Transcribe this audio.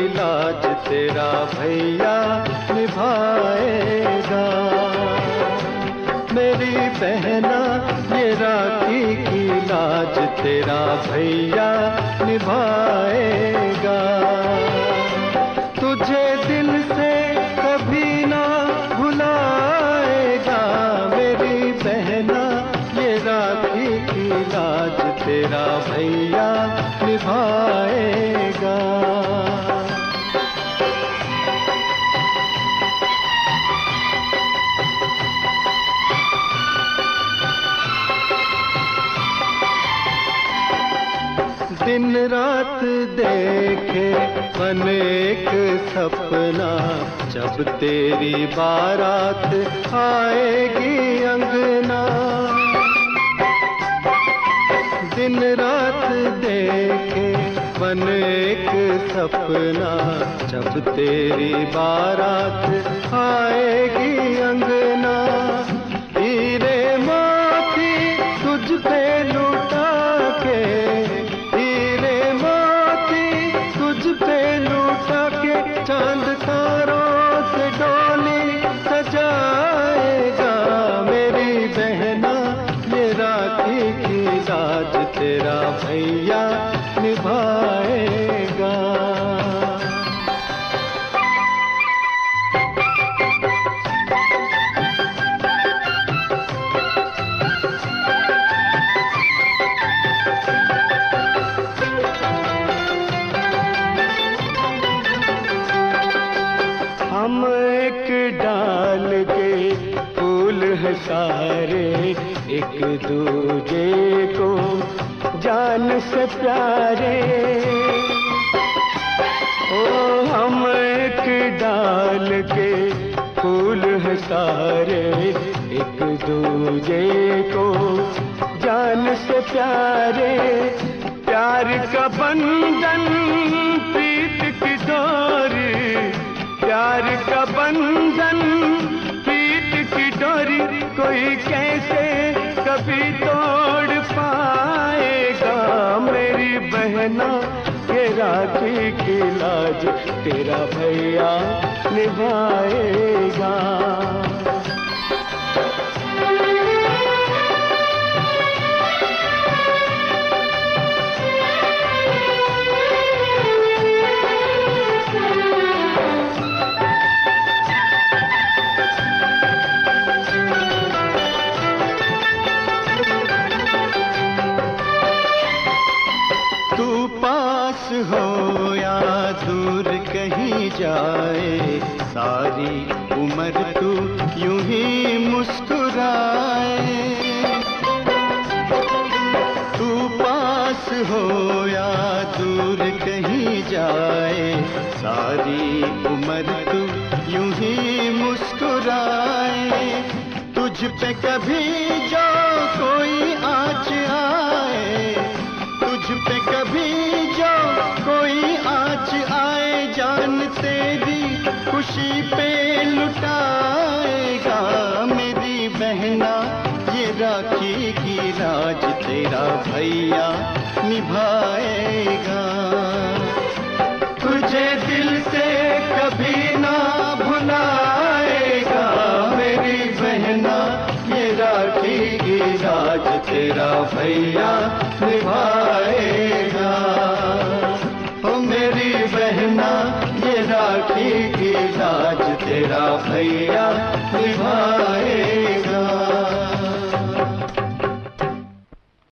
लाज तेरा भैया निभाएगा। मेरी बहना ये राखी की लाज तेरा भैया निभाएगा। तुझे दिल से कभी ना भुलाएगा। मेरी बहना ये राखी की लाज तेरा भैया निभाएगा। दिन रात देखे मन एक सपना, जब तेरी बारात आएगी अंगना। दिन रात देखे मन एक सपना, जब तेरी बारात आएगी अंगना। हीरे मोती तुझ पे लुटा के, चांद तारों से डोली सजाएगा। मेरी बहना ये राखी की लाज तेरा भैया निभाएगा। हम एक डाल के फूल हैं सारे, एक दूजे को जान से प्यारे। ओ हम एक डाल के फूल हैं सारे, एक दूजे को जान से प्यारे। प्यार का बंधन प्रीत की डोरी, प्यार का बंधन प्रीत की डोरी, कोई कैसे कभी तोड़ पाएगा। मेरी बहना ये राखी की लाज तेरा भैया निभाएगा। पास हो या दूर कहीं जाए, सारी उम्र तू यूं ही मुस्कुराए। तू पास हो या दूर कहीं जाए, सारी उम्र तू यूं ही मुस्कुराए। तुझ पे कभी जो कोई आँच आए, तुझ पे कभी जो कोई आँच आए, जान तेरी खुशी पे लुटाएगा। मेरी बहना ये राखी की लाज तेरा भैया निभाएगा। तुझे दिल से कभी ना भुलाएगा। मेरी बहना ये राखी की लाज तेरा भैया निभाएगा। ओ मेरी बहना ये राखी की लाज तेरा भैया निभाएगा।